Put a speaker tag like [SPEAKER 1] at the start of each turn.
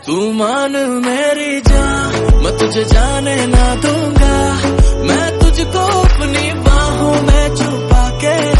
[SPEAKER 1] तू मान मेरी जान, मैं तुझे जाने ना दूंगा, मैं तुझको अपनी बाहों में छुपा के